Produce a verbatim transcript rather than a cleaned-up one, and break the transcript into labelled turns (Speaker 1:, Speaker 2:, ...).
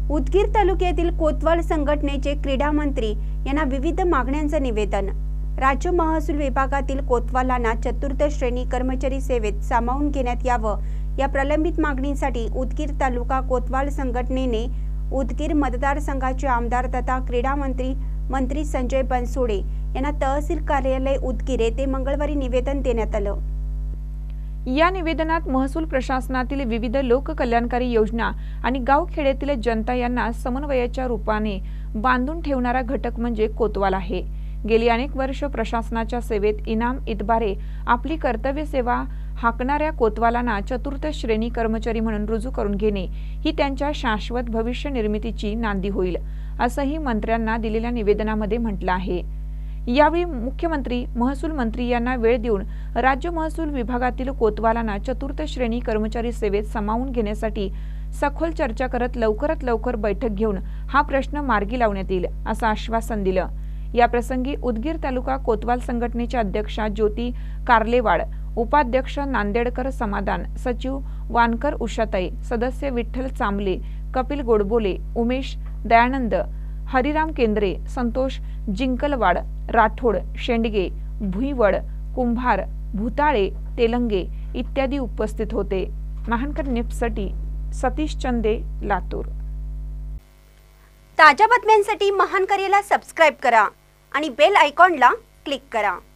Speaker 1: उदगीर तालुक्यातील कोतवाल संघटनेचे क्रीडा मंत्री यांना विविध मागण्यांचे निवेदन। राज्य महसूल विभागातील कोतवालांना चतुर्थ श्रेणी कर्मचारी सेवेत सामावून घेण्यात यावं या प्रलंबित मागणीसाठी उदगीर तालुका कोतवाल संघटनेने उदगीर मतदारसंघाचे आमदार तथा क्रीडा मंत्री मंत्री संजय बनसोडे यांना तहसील कार्यालय उदगीर येथे मंगळवारी निवेदन देण्यात आलं।
Speaker 2: या निवेदनात महसूल प्रशासनातील विविध लोककल्याणकारी योजना आणि गावखेड्यातील जनता यांना समन्वयाच्या रूपाने बांधून ठेवणारा घटक म्हणजे कोतवाल आहे। गेली अनेक वर्ष प्रशासनाच्या सेवेत इनाम इतबारे आपली कर्तव्य सेवा हाकणाऱ्या कोतवालांना चतुर्थ श्रेणी कर्मचारी म्हणून रुजू करून घेणे ही त्यांच्या शाश्वत भविष्य निर्मितीची नांदी होईल, असंही मंत्र्यांना दिलेल्या निवेदनामध्ये म्हटलं आहे। यावेळी मुख्यमंत्री महसूल मंत्री यांना वेळ देऊन राज्य महसूल विभागातील कोतवालांना चतुर्थ श्रेणी कर्मचारी सेवेत सामावून घेण्यासाठी सखोल चर्चा करत लवकरात लवकर बैठक घेऊन हा प्रश्न मार्गी लावण्यात येईल असं आश्वासन दिलं। या प्रसंगी उदगीर तालुका कोतवाल संघटनेच्या अध्यक्षा ज्योती कार्लेवाड, उपाध्यक्ष नांदेडकर समाधान, सचिव वानकर उषाताई, सदस्य विठ्ठल चांबले, कपिल गोडबोले, उमेश दयानंद, हरिराम केंद्रे, संतोष जिंकलवाड, राठोड, शेंडगे, भुईवड, कुंभार, भूताळे, तेलंगे इत्यादी उपस्थित होते। महानकर न्यूजसाठी सतीश चंदे, लातूर।
Speaker 1: ताज्या बातम्यांसाठी महानकरेला सबस्क्राइब करा आणि बेल आयकॉनला क्लिक करा।